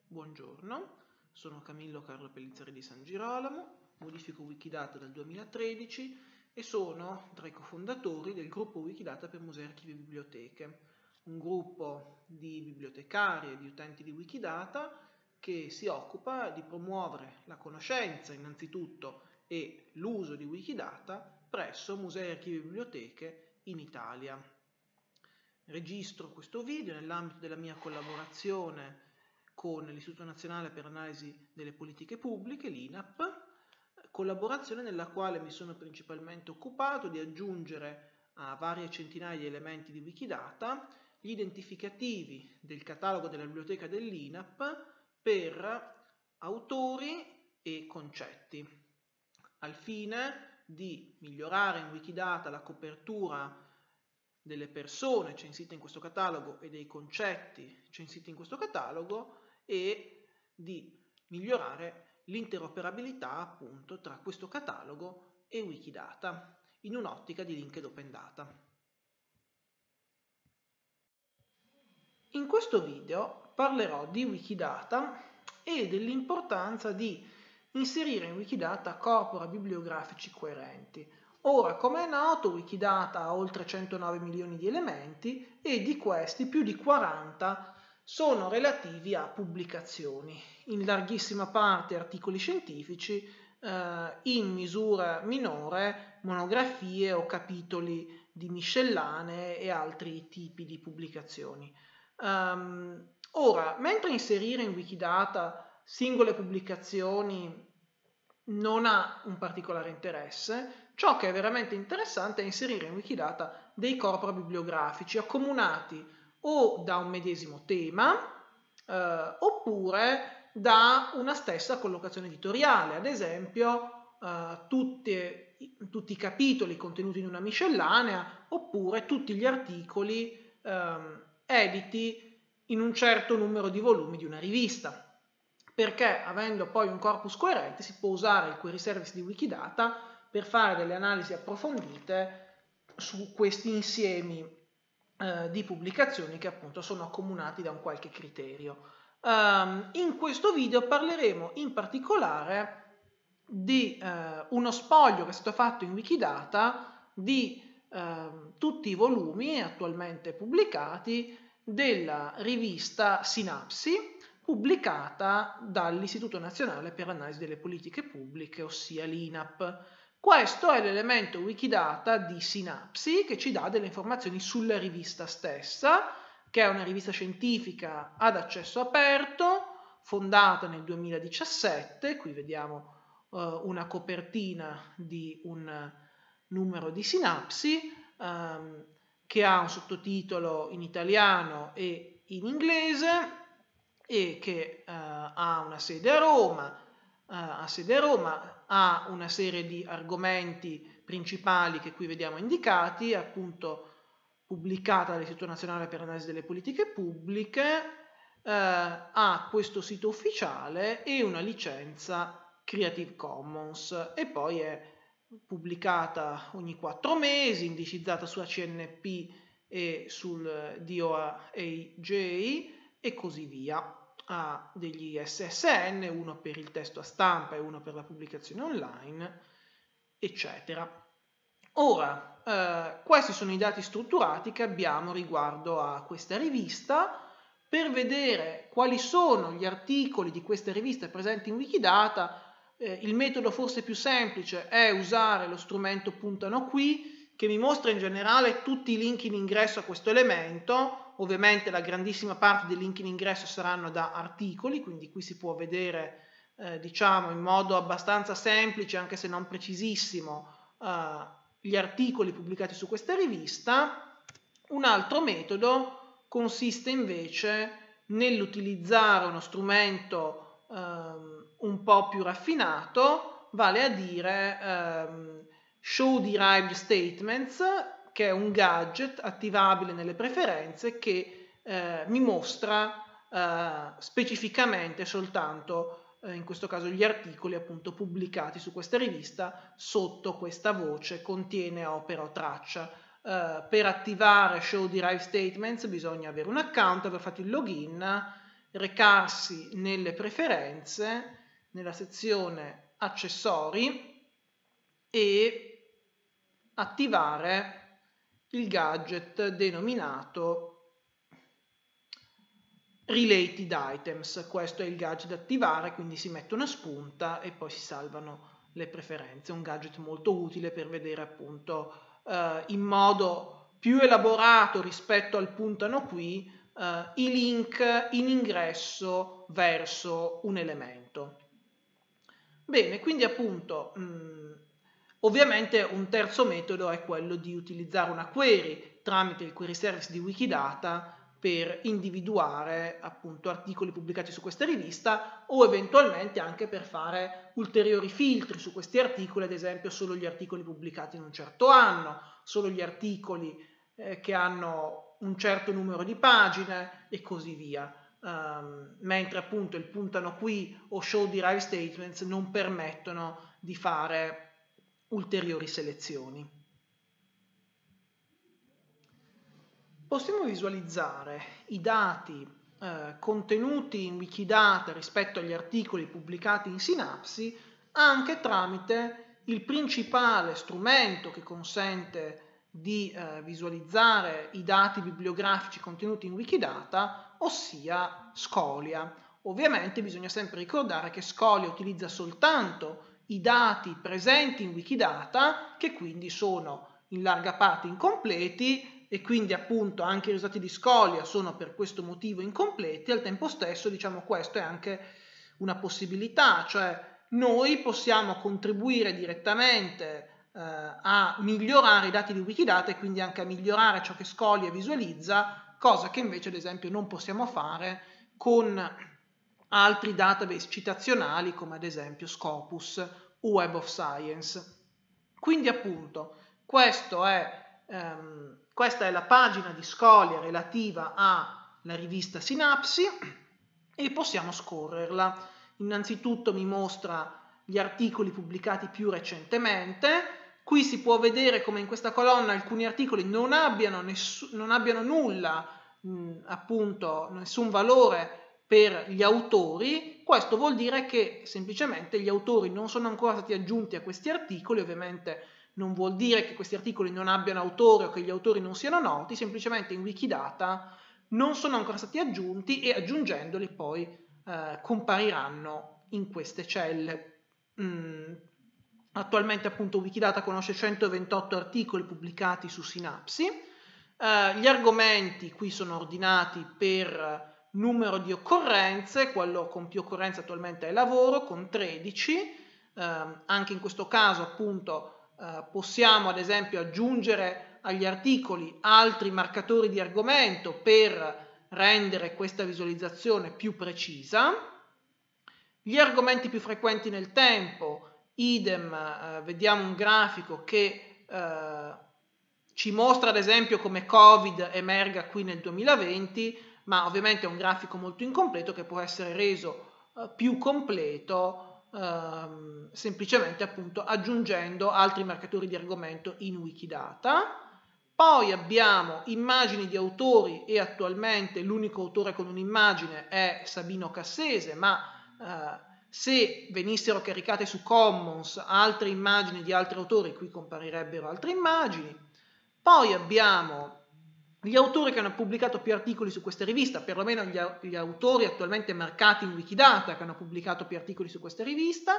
Buongiorno, sono Camillo Carlo Pellizzari di San Girolamo, modifico Wikidata dal 2013 e sono tra i cofondatori del gruppo Wikidata per musei, archivi e biblioteche, un gruppo di bibliotecari e di utenti di Wikidata che si occupa di promuovere la conoscenza innanzitutto e l'uso di Wikidata presso musei, archivi e biblioteche in Italia. Registro questo video nell'ambito della mia collaborazione con l'Istituto Nazionale per l'Analisi delle Politiche Pubbliche, l'INAP, collaborazione nella quale mi sono principalmente occupato di aggiungere a varie centinaia di elementi di Wikidata gli identificativi del catalogo della biblioteca dell'INAP per autori e concetti, al fine di migliorare in Wikidata la copertura delle persone censite in questo catalogo e dei concetti censiti in questo catalogo e di migliorare l'interoperabilità appunto tra questo catalogo e Wikidata in un'ottica di linked open data. In questo video parlerò di Wikidata e dell'importanza di inserire in Wikidata corpora bibliografici coerenti. Ora, come è noto, Wikidata ha oltre 109 milioni di elementi e di questi più di 40 sono relativi a pubblicazioni, in larghissima parte articoli scientifici, in misura minore monografie o capitoli di miscellanee e altri tipi di pubblicazioni. Ora, mentre inserire in Wikidata singole pubblicazioni non ha un particolare interesse, ciò che è veramente interessante è inserire in Wikidata dei corpora bibliografici accomunati o da un medesimo tema oppure da una stessa collocazione editoriale, ad esempio tutti i capitoli contenuti in una miscellanea oppure tutti gli articoli editi in un certo numero di volumi di una rivista, perché avendo poi un corpus coerente si può usare il query service di Wikidata per fare delle analisi approfondite su questi insiemi di pubblicazioni che appunto sono accomunati da un qualche criterio. In questo video parleremo in particolare di uno spoglio che è stato fatto in Wikidata di tutti i volumi attualmente pubblicati della rivista Sinapsi, pubblicata dall'Istituto Nazionale per l'Analisi delle Politiche Pubbliche, ossia l'INAP. Questo è l'elemento Wikidata di Sinapsi che ci dà delle informazioni sulla rivista stessa, che è una rivista scientifica ad accesso aperto, fondata nel 2017, qui vediamo una copertina di un numero di Sinapsi, che ha un sottotitolo in italiano e in inglese e che ha una sede a Roma, ha una serie di argomenti principali che qui vediamo indicati, appunto pubblicata dall'Istituto Nazionale per l'Analisi delle Politiche Pubbliche, ha questo sito ufficiale e una licenza Creative Commons e poi è pubblicata ogni 4 mesi, indicizzata su ACNP e sul DOAJ e così via. Ha degli SSN, uno per il testo a stampa e uno per la pubblicazione online, eccetera. Ora, questi sono i dati strutturati che abbiamo riguardo a questa rivista. Per vedere quali sono gli articoli di questa rivista presenti in Wikidata, il metodo forse più semplice è usare lo strumento Puntano qui, che mi mostra in generale tutti i link in ingresso a questo elemento. Ovviamente la grandissima parte dei link in ingresso saranno da articoli, quindi qui si può vedere diciamo in modo abbastanza semplice, anche se non precisissimo, gli articoli pubblicati su questa rivista. Un altro metodo consiste invece nell'utilizzare uno strumento un po' più raffinato, vale a dire Show Derived Statements, che è un gadget attivabile nelle preferenze che mi mostra specificamente soltanto in questo caso gli articoli appunto pubblicati su questa rivista sotto questa voce contiene opera o traccia. Per attivare Show Derived Statements bisogna avere un account, aver fatto il login recarsi nelle preferenze, nella sezione accessori e attivare il gadget denominato Related Items. Questo è il gadget da attivare, quindi si mette una spunta e poi si salvano le preferenze. Un gadget molto utile per vedere appunto in modo più elaborato rispetto al puntano qui i link in ingresso verso un elemento. Bene, quindi appunto ovviamente un terzo metodo è quello di utilizzare una query tramite il query service di Wikidata per individuare appunto articoli pubblicati su questa rivista o eventualmente anche per fare ulteriori filtri su questi articoli, ad esempio solo gli articoli pubblicati in un certo anno, solo gli articoli che hanno un certo numero di pagine e così via. Mentre appunto il puntano qui o show derived statements non permettono di fare ulteriori selezioni. Possiamo visualizzare i dati contenuti in Wikidata rispetto agli articoli pubblicati in Synapse anche tramite il principale strumento che consente di visualizzare i dati bibliografici contenuti in Wikidata, ossia Scholia. Ovviamente bisogna sempre ricordare che Scholia utilizza soltanto i dati presenti in Wikidata, che quindi sono in larga parte incompleti e quindi appunto anche i risultati di Scholia sono per questo motivo incompleti. Al tempo stesso, diciamo, questo è anche una possibilità, cioè noi possiamo contribuire direttamente a migliorare i dati di Wikidata e quindi anche a migliorare ciò che Scholia visualizza, cosa che invece ad esempio non possiamo fare con altri database citazionali come ad esempio Scopus o Web of Science. Quindi appunto questa è la pagina di Scholia relativa alla rivista Synapse e possiamo scorrerla. Innanzitutto mi mostra gli articoli pubblicati più recentemente. Qui si può vedere come in questa colonna alcuni articoli non abbiano nulla, appunto nessun valore per gli autori. Questo vuol dire che semplicemente gli autori non sono ancora stati aggiunti a questi articoli. Ovviamente non vuol dire che questi articoli non abbiano autore o che gli autori non siano noti, semplicemente in Wikidata non sono ancora stati aggiunti e aggiungendoli poi compariranno in queste celle. Attualmente appunto Wikidata conosce 128 articoli pubblicati su Synapse. Gli argomenti qui sono ordinati per numero di occorrenze, quello con più occorrenze attualmente è lavoro con 13. Anche in questo caso appunto possiamo ad esempio aggiungere agli articoli altri marcatori di argomento per rendere questa visualizzazione più precisa. Gli argomenti più frequenti nel tempo, idem, vediamo un grafico che ci mostra ad esempio come Covid emerga qui nel 2020, ma ovviamente è un grafico molto incompleto che può essere reso più completo semplicemente appunto aggiungendo altri marcatori di argomento in Wikidata. Poi abbiamo immagini di autori e attualmente l'unico autore con un'immagine è Sabino Cassese, ma se venissero caricate su Commons altre immagini di altri autori, qui comparirebbero altre immagini. Poi abbiamo gli autori che hanno pubblicato più articoli su questa rivista, perlomeno gli autori attualmente marcati in Wikidata che hanno pubblicato più articoli su questa rivista.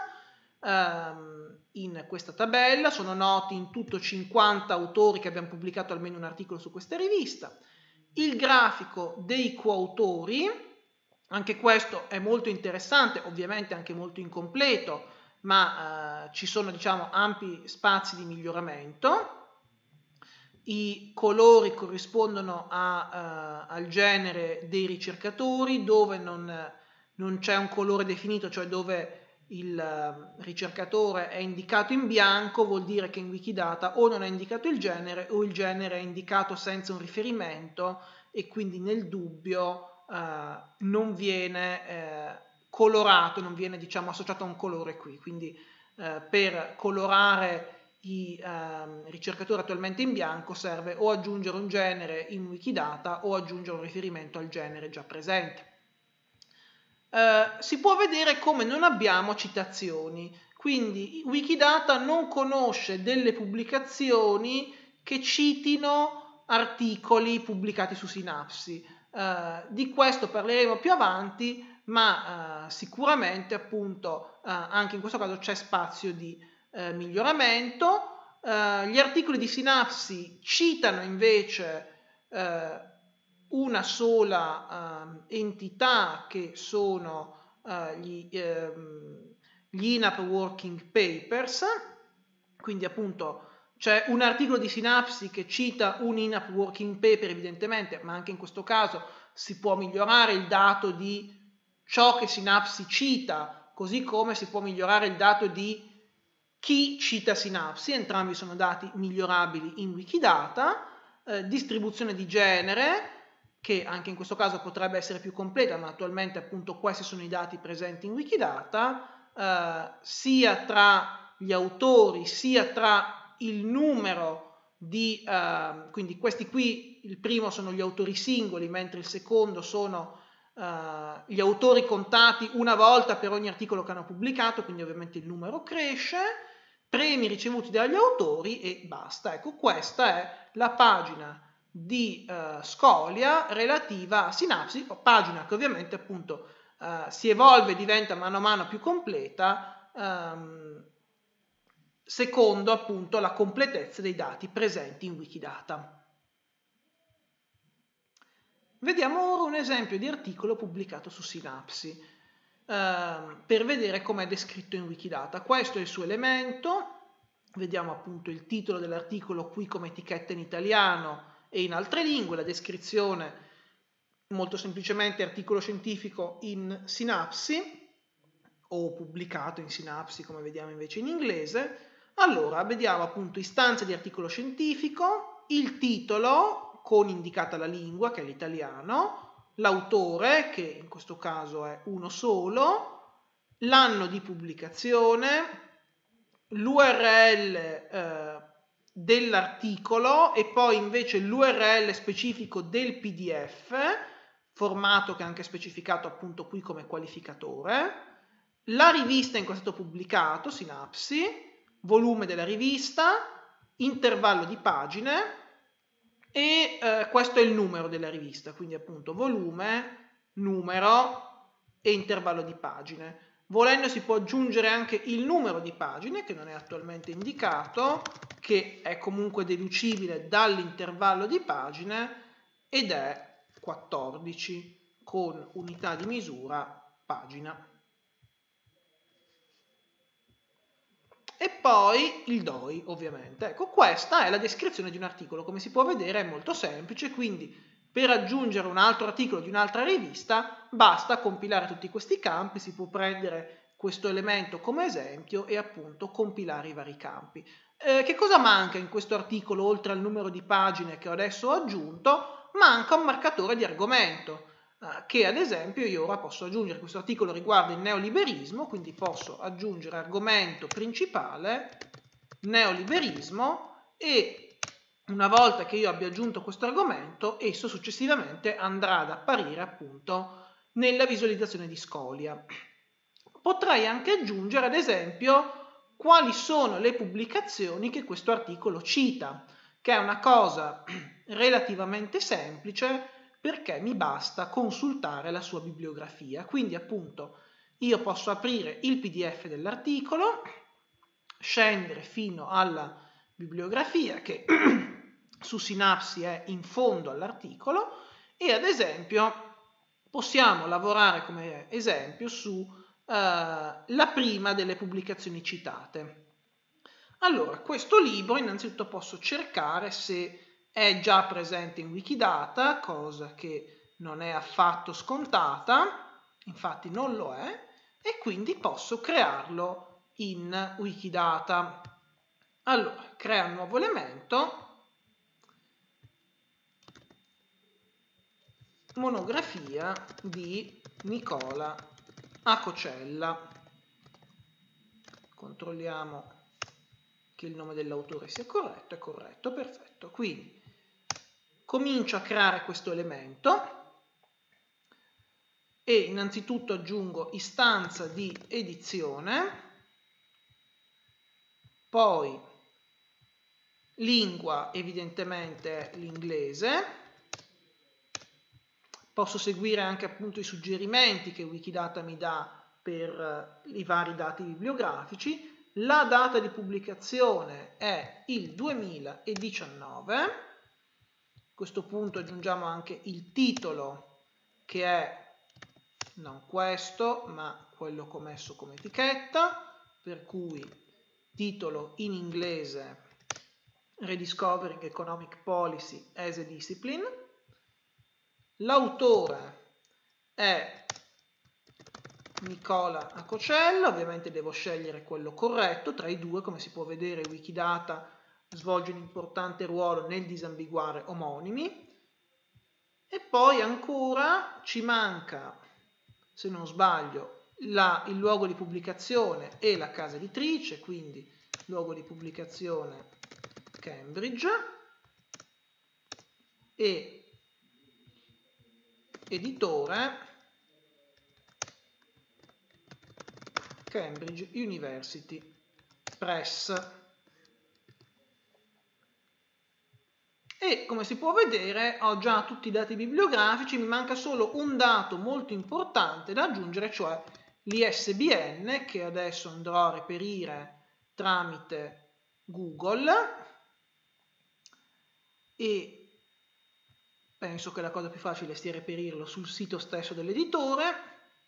In questa tabella sono noti in tutto 50 autori che abbiano pubblicato almeno un articolo su questa rivista. Il grafico dei coautori, anche questo è molto interessante, ovviamente anche molto incompleto, ma ci sono diciamo ampi spazi di miglioramento. I colori corrispondono al genere dei ricercatori, dove non c'è un colore definito, cioè dove il ricercatore è indicato in bianco, vuol dire che in Wikidata o non è indicato il genere o il genere è indicato senza un riferimento e quindi nel dubbio non viene colorato, non viene diciamo associato a un colore qui. Quindi per colorare i ricercatori attualmente in bianco serve o aggiungere un genere in Wikidata o aggiungere un riferimento al genere già presente. si può vedere come non abbiamo citazioni, quindi Wikidata non conosce delle pubblicazioni che citino articoli pubblicati su Synapse. Di questo parleremo più avanti, ma sicuramente appunto anche in questo caso c'è spazio di miglioramento. Gli articoli di Synapse citano invece una sola entità, che sono gli in-app working papers, quindi appunto c'è un articolo di Synapse che cita un in-app working paper evidentemente, ma anche in questo caso si può migliorare il dato di ciò che Synapse cita, così come si può migliorare il dato di chi cita Synapse, entrambi sono dati migliorabili in Wikidata. Distribuzione di genere, che anche in questo caso potrebbe essere più completa, ma attualmente appunto questi sono i dati presenti in Wikidata, sia tra gli autori sia tra il numero di, quindi questi qui, il primo sono gli autori singoli, mentre il secondo sono gli autori contati una volta per ogni articolo che hanno pubblicato, quindi ovviamente il numero cresce, premi ricevuti dagli autori e basta. Ecco, questa è la pagina di Scholia relativa a Synapse, pagina che ovviamente appunto si evolve e diventa mano a mano più completa secondo appunto la completezza dei dati presenti in Wikidata. Vediamo ora un esempio di articolo pubblicato su Synapse per vedere com'è descritto in Wikidata. Questo è il suo elemento, vediamo appunto il titolo dell'articolo qui come etichetta in italiano e in altre lingue, la descrizione molto semplicemente articolo scientifico in Synapse o pubblicato in Synapse come vediamo invece in inglese. Allora vediamo appunto istanza di articolo scientifico, il titolo con indicata la lingua che è l'italiano, l'autore che in questo caso è uno solo, l'anno di pubblicazione, l'URL dell'articolo e poi invece l'URL specifico del PDF, formato che è anche specificato appunto qui come qualificatore, la rivista in cui è stato pubblicato, Synapse, volume della rivista, intervallo di pagine e questo è il numero della rivista, quindi appunto volume, numero e intervallo di pagine. Volendo si può aggiungere anche il numero di pagine, che non è attualmente indicato, che è comunque deducibile dall'intervallo di pagine ed è 14 con unità di misura pagina. E poi il DOI ovviamente. Ecco, questa è la descrizione di un articolo, come si può vedere è molto semplice, quindi per aggiungere un altro articolo di un'altra rivista basta compilare tutti questi campi, si può prendere questo elemento come esempio e appunto compilare i vari campi. Che cosa manca in questo articolo oltre al numero di pagine che adesso ho aggiunto? Manca un marcatore di argomento che ad esempio io ora posso aggiungere. Questo articolo riguarda il neoliberismo, quindi posso aggiungere argomento principale neoliberismo e una volta che io abbia aggiunto questo argomento esso successivamente andrà ad apparire appunto nella visualizzazione di Scholia. Potrei anche aggiungere ad esempio quali sono le pubblicazioni che questo articolo cita, che è una cosa relativamente semplice perché mi basta consultare la sua bibliografia. Quindi appunto io posso aprire il PDF dell'articolo, scendere fino alla bibliografia che su Synapse è in fondo all'articolo e ad esempio possiamo lavorare come esempio su la prima delle pubblicazioni citate. Allora, questo libro innanzitutto posso cercare se è già presente in Wikidata, cosa che non è affatto scontata, infatti non lo è, e quindi posso crearlo in Wikidata. Allora, crea un nuovo elemento, monografia di Nicola Acocella. Controlliamo che il nome dell'autore sia corretto, è corretto, perfetto. Quindi comincio a creare questo elemento e innanzitutto aggiungo istanza di edizione, poi lingua evidentemente l'inglese, posso seguire anche appunto i suggerimenti che Wikidata mi dà per i vari dati bibliografici. La data di pubblicazione è il 2019, a questo punto aggiungiamo anche il titolo, che è non questo ma quello che ho messo come etichetta, per cui titolo in inglese Rediscovering Economic Policy as a Discipline. L'autore è Nicola Acocella, ovviamente devo scegliere quello corretto, tra i due, come si può vedere Wikidata svolge un importante ruolo nel disambiguare omonimi. E poi ancora ci manca, se non sbaglio, il luogo di pubblicazione e la casa editrice, quindi luogo di pubblicazione Cambridge e editore Cambridge University Press. E come si può vedere ho già tutti i dati bibliografici, mi manca solo un dato molto importante da aggiungere, cioè l'ISBN, che adesso andrò a reperire tramite Google, e penso che la cosa più facile sia reperirlo sul sito stesso dell'editore,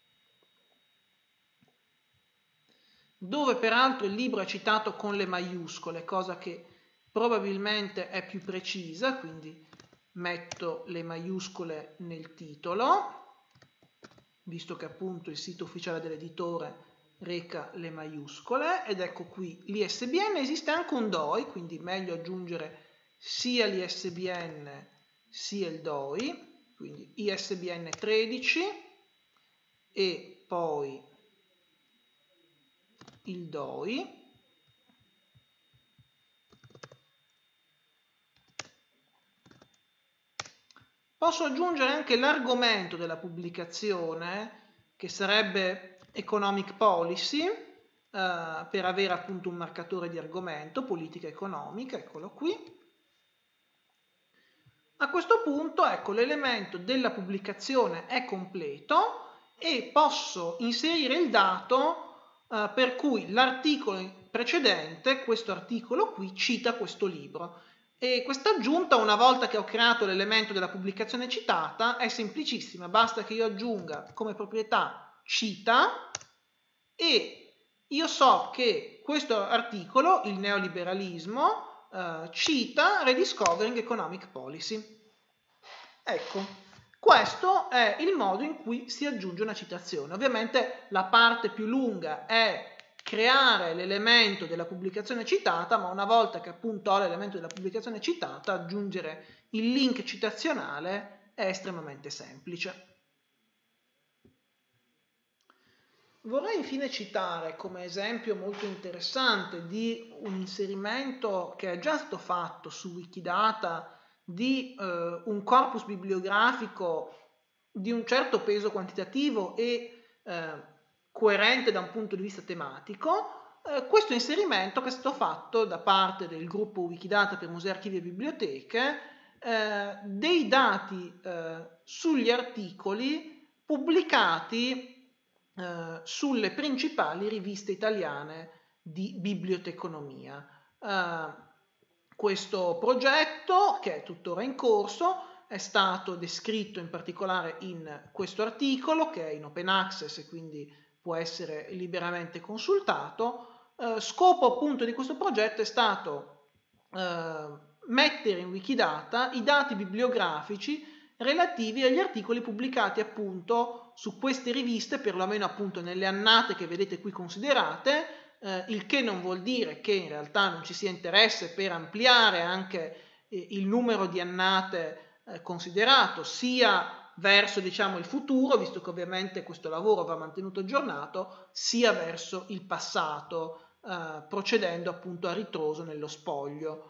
dove peraltro il libro è citato con le maiuscole, cosa che probabilmente è più precisa, quindi metto le maiuscole nel titolo, visto che appunto il sito ufficiale dell'editore reca le maiuscole, ed ecco qui l'ISBN. Esiste anche un DOI, quindi meglio aggiungere sia l'ISBN sia il DOI, quindi ISBN 13 e poi il DOI. Posso aggiungere anche l'argomento della pubblicazione, che sarebbe Economic Policy, per avere appunto un marcatore di argomento, politica economica, eccolo qui. A questo punto, ecco, l'elemento della pubblicazione è completo e posso inserire il dato per cui l'articolo precedente, questo articolo qui, cita questo libro. E questa aggiunta, una volta che ho creato l'elemento della pubblicazione citata, è semplicissima, basta che io aggiunga come proprietà cita e io so che questo articolo, il neoliberalismo, cita Rediscovering Economic Policy. Ecco, questo è il modo in cui si aggiunge una citazione. Ovviamente la parte più lunga è creare l'elemento della pubblicazione citata, ma una volta che appunto ho l'elemento della pubblicazione citata, aggiungere il link citazionale è estremamente semplice. Vorrei infine citare come esempio molto interessante di un inserimento che è già stato fatto su Wikidata di un corpus bibliografico di un certo peso quantitativo e coerente da un punto di vista tematico. Questo inserimento che è stato fatto da parte del gruppo Wikidata per musei, archivi e biblioteche dei dati sugli articoli pubblicati sulle principali riviste italiane di biblioteconomia. Questo progetto, che è tuttora in corso, è stato descritto in particolare in questo articolo, che è in open access e quindi può essere liberamente consultato. Scopo appunto di questo progetto è stato mettere in Wikidata i dati bibliografici relativi agli articoli pubblicati appunto su queste riviste, perlomeno appunto nelle annate che vedete qui considerate, il che non vuol dire che in realtà non ci sia interesse per ampliare anche il numero di annate considerato, sia verso diciamo il futuro, visto che ovviamente questo lavoro va mantenuto aggiornato, sia verso il passato, procedendo appunto a ritroso nello spoglio.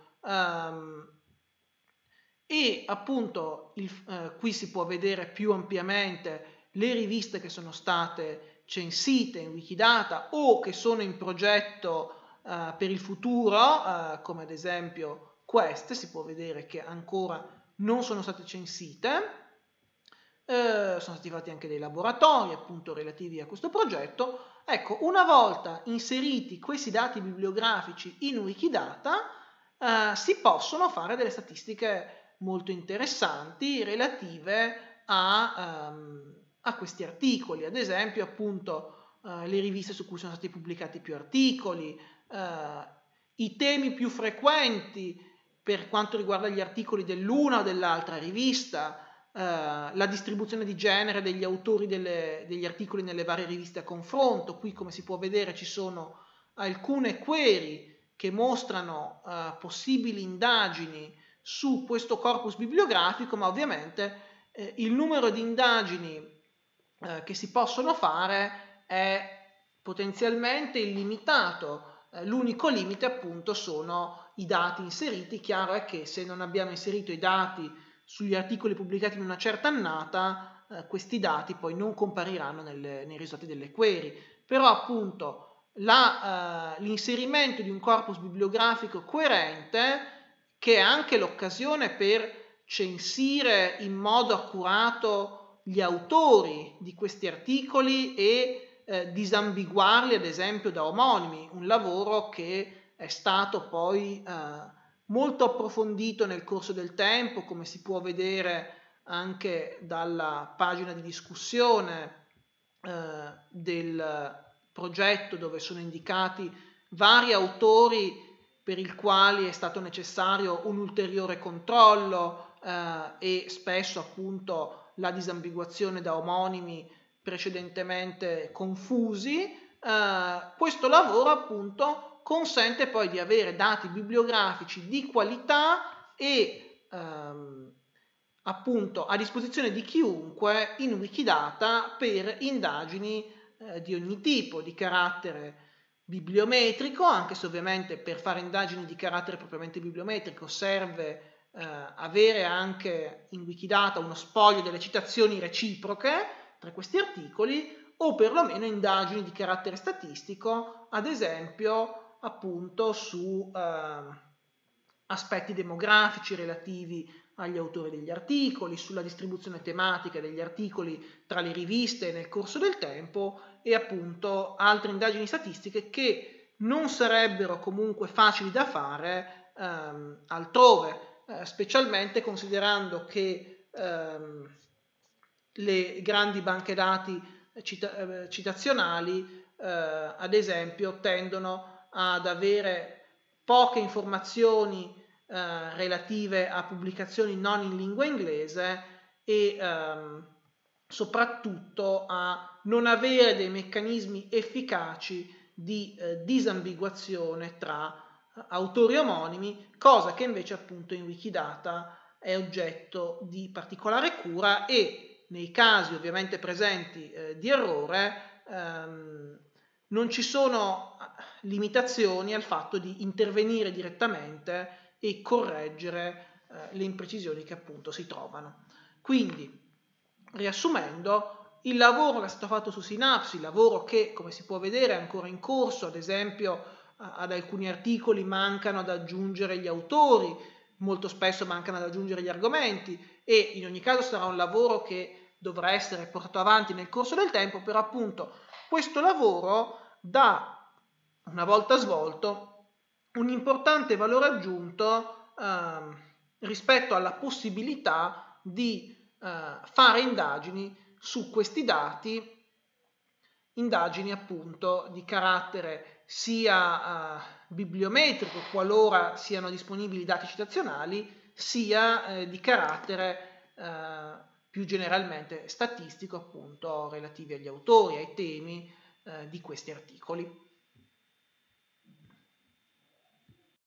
E appunto qui si può vedere più ampiamente le riviste che sono state censite in Wikidata o che sono in progetto per il futuro, come ad esempio queste, si può vedere che ancora non sono state censite. Sono stati fatti anche dei laboratori appunto relativi a questo progetto. Ecco, una volta inseriti questi dati bibliografici in Wikidata, si possono fare delle statistiche molto interessanti relative a questi articoli, ad esempio appunto le riviste su cui sono stati pubblicati più articoli, i temi più frequenti per quanto riguarda gli articoli dell'una o dell'altra rivista, la distribuzione di genere degli autori degli articoli nelle varie riviste a confronto. Qui, come si può vedere, ci sono alcune query che mostrano possibili indagini su questo corpus bibliografico, ma ovviamente il numero di indagini che si possono fare è potenzialmente illimitato. L'unico limite appunto sono i dati inseriti. Chiaro è che se non abbiamo inserito i dati sugli articoli pubblicati in una certa annata, questi dati poi non compariranno nei risultati delle query, però appunto l'inserimento di un corpus bibliografico coerente, che è anche l'occasione per censire in modo accurato gli autori di questi articoli e disambiguarli ad esempio da omonimi, un lavoro che è stato poi molto approfondito nel corso del tempo, come si può vedere anche dalla pagina di discussione del progetto, dove sono indicati vari autori per i quali è stato necessario un ulteriore controllo e spesso appunto la disambiguazione da omonimi precedentemente confusi. Questo lavoro appunto consente poi di avere dati bibliografici di qualità e appunto a disposizione di chiunque in Wikidata per indagini di ogni tipo, di carattere bibliometrico, anche se ovviamente per fare indagini di carattere propriamente bibliometrico serve avere anche in Wikidata uno spoglio delle citazioni reciproche tra questi articoli, o perlomeno indagini di carattere statistico, ad esempio appunto su aspetti demografici relativi agli autori degli articoli, sulla distribuzione tematica degli articoli tra le riviste nel corso del tempo e appunto altre indagini statistiche che non sarebbero comunque facili da fare altrove, specialmente considerando che le grandi banche dati citazionali ad esempio tendono ad avere poche informazioni relative a pubblicazioni non in lingua inglese e soprattutto a non avere dei meccanismi efficaci di disambiguazione tra autori omonimi, cosa che invece appunto in Wikidata è oggetto di particolare cura e nei casi ovviamente presenti di errore non ci sono limitazioni al fatto di intervenire direttamente e correggere le imprecisioni che appunto si trovano. Quindi, riassumendo, il lavoro che è stato fatto su Synapse, il lavoro che, come si può vedere, è ancora in corso, ad esempio ad alcuni articoli mancano ad aggiungere gli autori, molto spesso mancano ad aggiungere gli argomenti e in ogni caso sarà un lavoro che dovrà essere portato avanti nel corso del tempo, però appunto questo lavoro dà, una volta svolto, un importante valore aggiunto rispetto alla possibilità di fare indagini su questi dati, indagini appunto di carattere sia bibliometrico, qualora siano disponibili dati citazionali, sia di carattere più generalmente statistico, appunto relativi agli autori, ai temi di questi articoli.